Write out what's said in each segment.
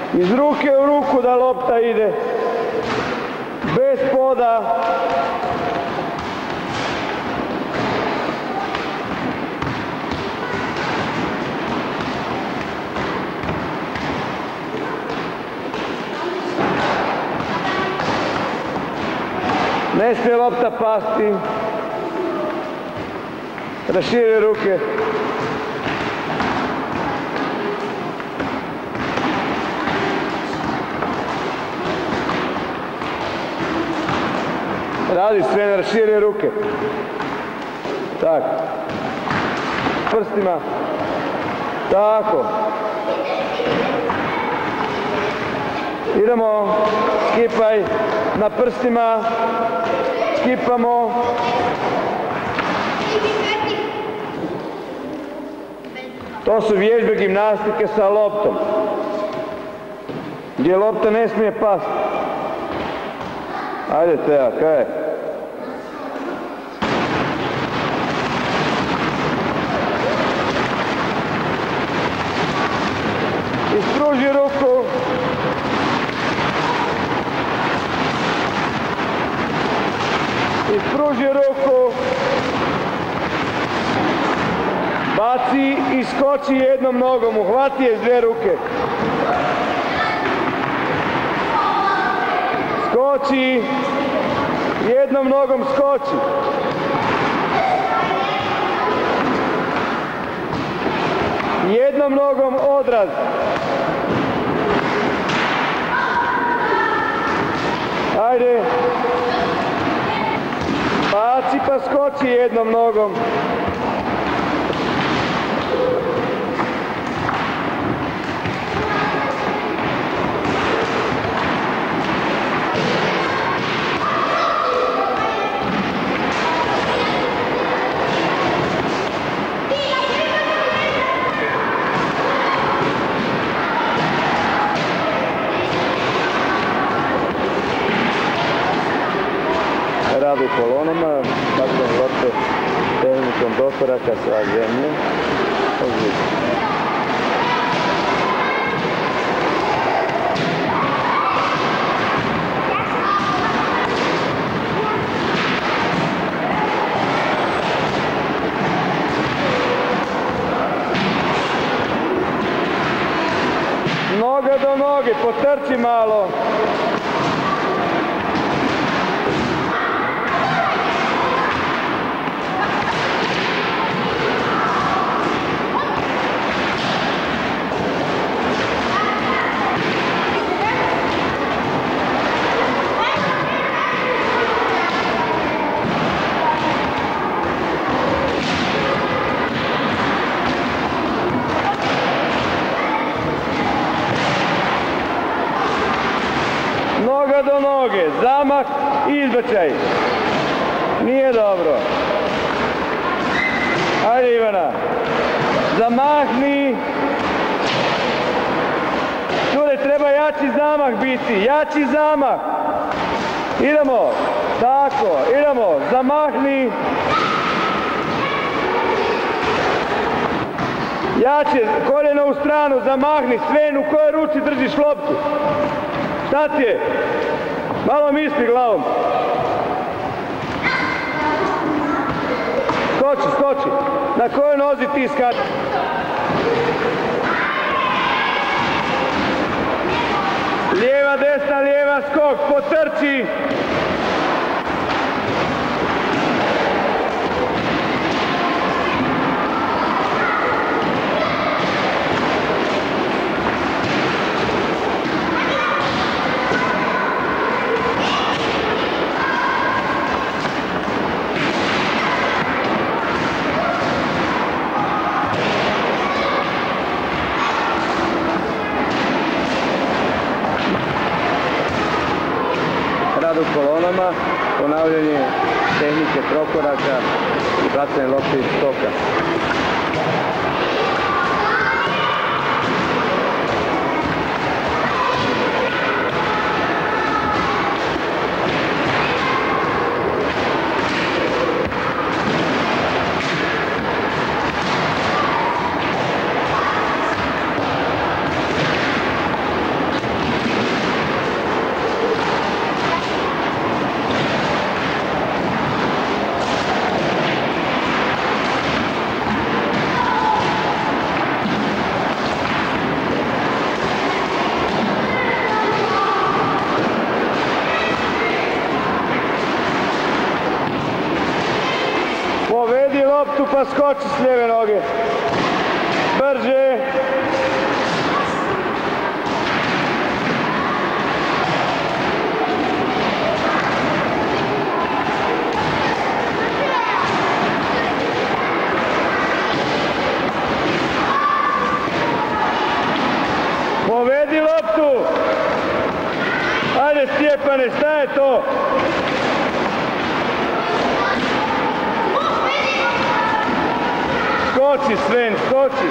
Iz ruke u ruku da lopta ide. Bez poda. Ne smije lopta pasti. Raširi ruke. Radi sve, raširi ruke. Tako. Prstima. Tako. Idemo. Skipaj. Na prstima. Skipamo. To su vježbe gimnastike sa loptom. Gdje lopta ne smije pasti. Ajde Teja, kaj? Ispruži ruku. Ispruži ruku. Baci i skoči jednom nogom. Uhvati je s dvije ruke. Skoči. Jednom nogom skoči. Jednom nogom odraz. Ajde. Baci pa skoči jednom nogom. Rad u kolonama, tako lopte tehnikom dokoraka sa zemlje. Noga do noge, potrči malo. Noga do noge, zamah i izbačaj. Nije dobro. Ajde Ivana. Zamahni. Čure, treba jači zamah biti. Jači zamah. Idemo. Tako, idemo. Zamahni. Jače, koljeno u stranu, zamahni. Sven, u kojoj ruci držiš loptu? Šta ti je? Malo misli glavom. Skoči, skoči. Na kojoj nozi ti skači? Lijeva, desna, lijeva, skok, potrči. Rad u kolonama, ponavljanje tehnike trokoraka i bacanje lopte iz skoka. pa skoči s lijeve noge. Brže. Povedi loptu. Ajde Stjepane, šta je to? Skoči Sven, skoči.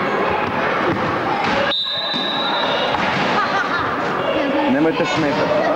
Nemojte smetati.